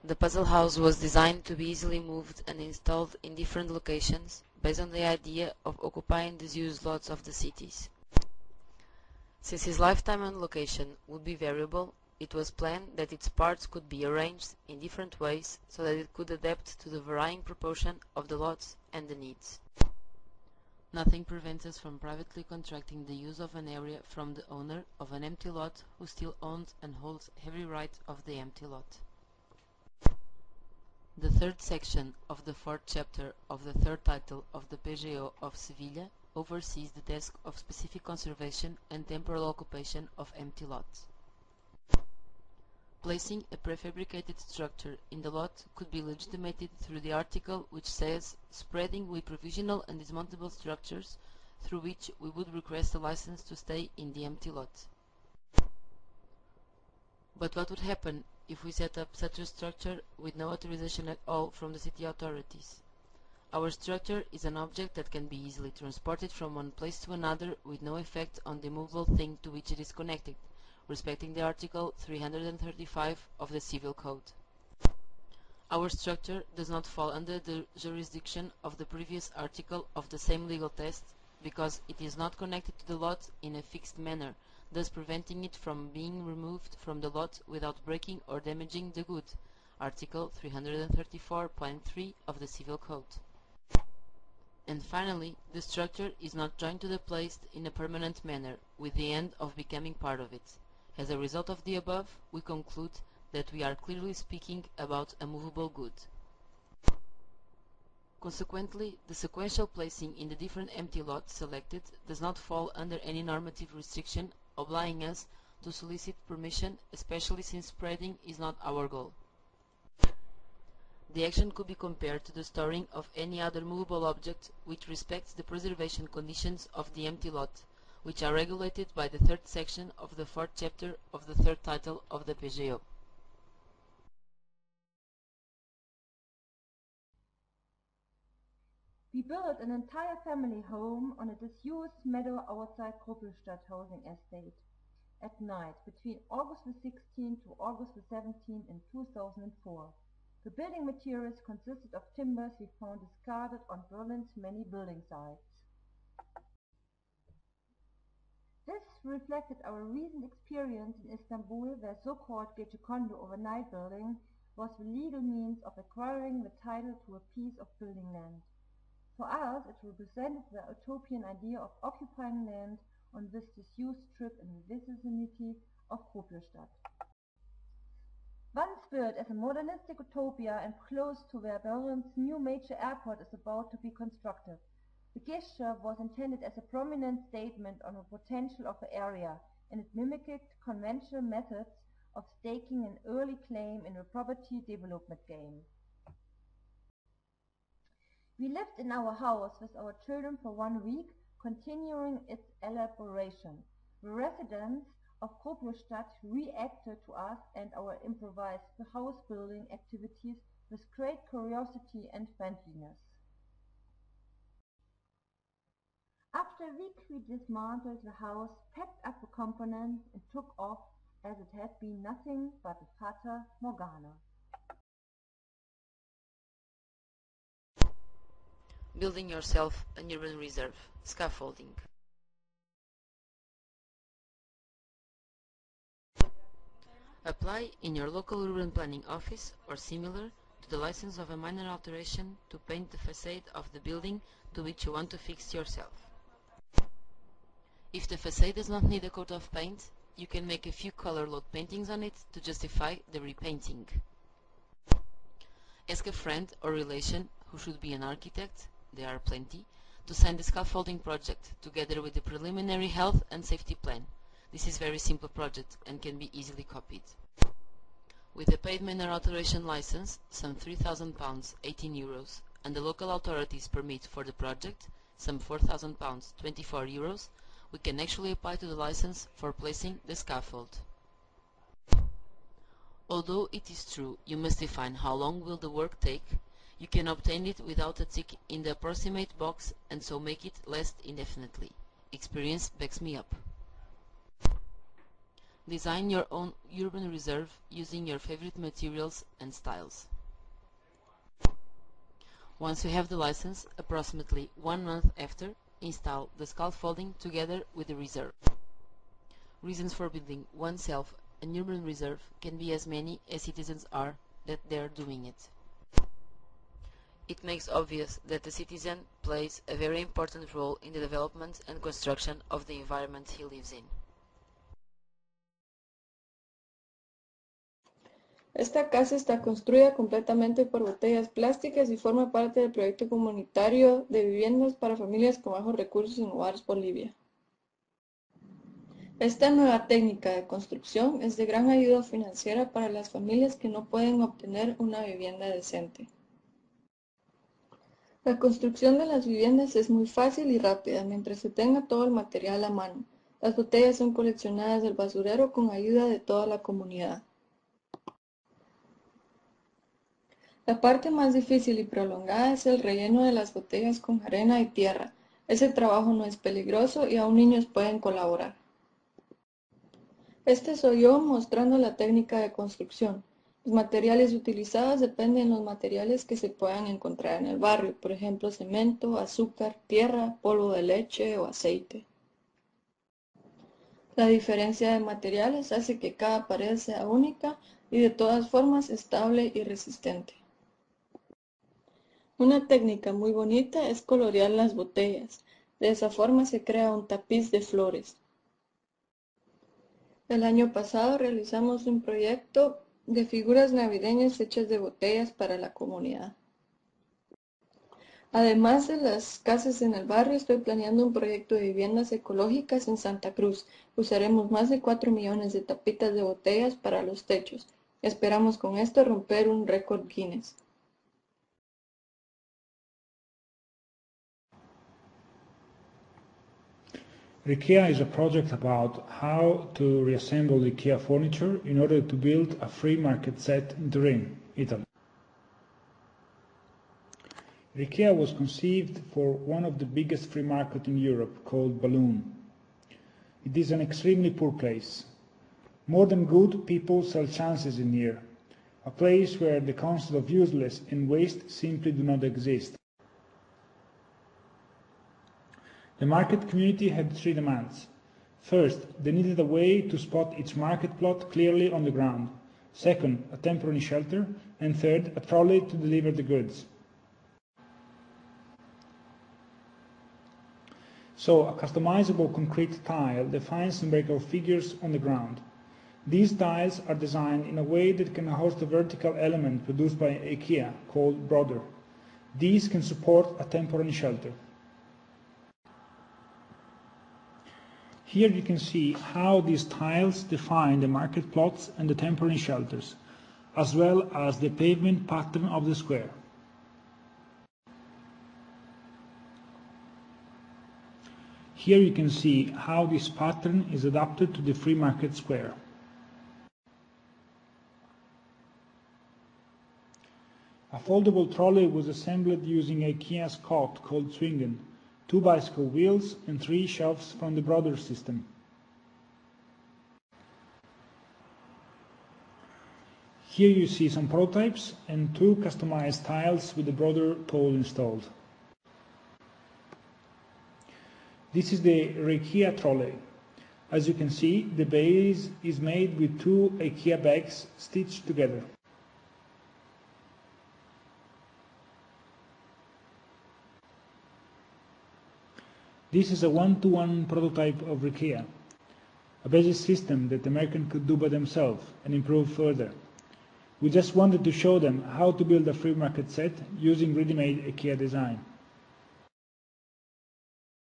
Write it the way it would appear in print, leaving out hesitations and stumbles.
The puzzle house was designed to be easily moved and installed in different locations based on the idea of occupying the used lots of the cities. Since his lifetime and location would be variable, it was planned that its parts could be arranged in different ways so that it could adapt to the varying proportion of the lots and the needs. Nothing prevents us from privately contracting the use of an area from the owner of an empty lot who still owns and holds every right of the empty lot. The third section of the fourth chapter of the third title of the PGO of Sevilla oversees the task of specific conservation and temporal occupation of empty lots. Placing a prefabricated structure in the lot could be legitimated through the article which says spreading with provisional and dismountable structures through which we would request a license to stay in the empty lot. But what would happen if we set up such a structure with no authorization at all from the city authorities? Our structure is an object that can be easily transported from one place to another with no effect on the movable thing to which it is connected, respecting the Article 335 of the Civil Code. Our structure does not fall under the jurisdiction of the previous article of the same legal test because it is not connected to the lot in a fixed manner, thus preventing it from being removed from the lot without breaking or damaging the good, Article 334.3 of the Civil Code. And finally, the structure is not joined to the place in a permanent manner with the end of becoming part of it. As a result of the above, we conclude that we are clearly speaking about a movable good. Consequently, the sequential placing in the different empty lots selected does not fall under any normative restriction obliging us to solicit permission, especially since spreading is not our goal. The action could be compared to the storing of any other movable object which respects the preservation conditions of the empty lot, which are regulated by the third section of the fourth chapter of the third title of the PGO. We built an entire family home on a disused meadow outside Kruppelstadt housing estate at night between August the 16th to August the 17th in 2004. The building materials consisted of timbers we found discarded on Berlin's many building sites. This reflected our recent experience in Istanbul, where so-called Gecekondu overnight building was the legal means of acquiring the title to a piece of building land. For us, it represented the utopian idea of occupying land on this disused strip in the vicinity of Kruppelstadt. Once built as a modernistic utopia and close to where Berlin's new major airport is about to be constructed, the gesture was intended as a prominent statement on the potential of the area, and it mimicked conventional methods of staking an early claim in the property development game. We lived in our house with our children for 1 week, continuing its elaboration. The residents of Kruppelstadt reacted to us and our improvised house building activities with great curiosity and friendliness. After a week we dismantled the house, packed up the components and took off as it had been nothing but a fata morgana. Building yourself an urban reserve. Scaffolding. Apply in your local urban planning office or similar to the license of a minor alteration to paint the facade of the building to which you want to fix yourself. If the facade does not need a coat of paint, you can make a few color load paintings on it to justify the repainting. Ask a friend or relation who should be an architect, there are plenty, to sign the scaffolding project together with the preliminary health and safety plan. This is a very simple project and can be easily copied. With a paid minor alteration license, some £3,000, 18 euros, and the local authorities permit for the project, some £4,000, 24 euros, we can actually apply to the license for placing the scaffold. Although it is true you must define how long will the work take, you can obtain it without a tick in the approximate box and so make it last indefinitely. Experience backs me up. Design your own urban reserve using your favorite materials and styles. Once you have the license, approximately 1 month after, install the scaffolding together with the reserve. Reasons for building oneself an urban reserve can be as many as citizens are that they are doing it. It makes obvious that the citizen plays a very important role in the development and construction of the environment he lives in. Esta casa está construida completamente por botellas plásticas y forma parte del proyecto comunitario de viviendas para familias con bajos recursos en Huaraz, Bolivia. Esta nueva técnica de construcción es de gran ayuda financiera para las familias que no pueden obtener una vivienda decente. La construcción de las viviendas es muy fácil y rápida mientras se tenga todo el material a mano. Las botellas son coleccionadas del basurero con ayuda de toda la comunidad. La parte más difícil y prolongada es el relleno de las botellas con arena y tierra. Ese trabajo no es peligroso y aún niños pueden colaborar. Este soy yo mostrando la técnica de construcción. Los materiales utilizados dependen de los materiales que se puedan encontrar en el barrio, por ejemplo cemento, azúcar, tierra, polvo de leche o aceite. La diferencia de materiales hace que cada pared sea única y de todas formas estable y resistente. Una técnica muy bonita es colorear las botellas. De esa forma se crea un tapiz de flores. El año pasado realizamos un proyecto de figuras navideñas hechas de botellas para la comunidad. Además de las casas en el barrio, estoy planeando un proyecto de viviendas ecológicas en Santa Cruz. Usaremos más de 4 millones de tapitas de botellas para los techos. Esperamos con esto romper un récord Guinness. IKEA is a project about how to reassemble IKEA furniture in order to build a free market set in Turin, Italy. IKEA was conceived for one of the biggest free markets in Europe, called Balloon. It is an extremely poor place. More than good, people sell chances in here, a place where the concept of useless and waste simply do not exist. The market community had 3 demands. First, they needed a way to spot each market plot clearly on the ground. Second, a temporary shelter. And third, a trolley to deliver the goods. So, a customizable concrete tile defines numerical figures on the ground. These tiles are designed in a way that can host a vertical element produced by IKEA called border. These can support a temporary shelter. Here you can see how these tiles define the market plots and the temporary shelters, as well as the pavement pattern of the square. Here you can see how this pattern is adapted to the free market square. A foldable trolley was assembled using IKEA's cot called Swingen, 2 bicycle wheels and 3 shelves from the Brother system. Here you see some prototypes and 2 customized tiles with the Brother pole installed. This is the IKEA trolley. As you can see, the base is made with 2 IKEA bags stitched together. This is a one-to-one prototype of IKEA, a basic system that Americans could do by themselves and improve further. We just wanted to show them how to build a free market set using ready-made IKEA design.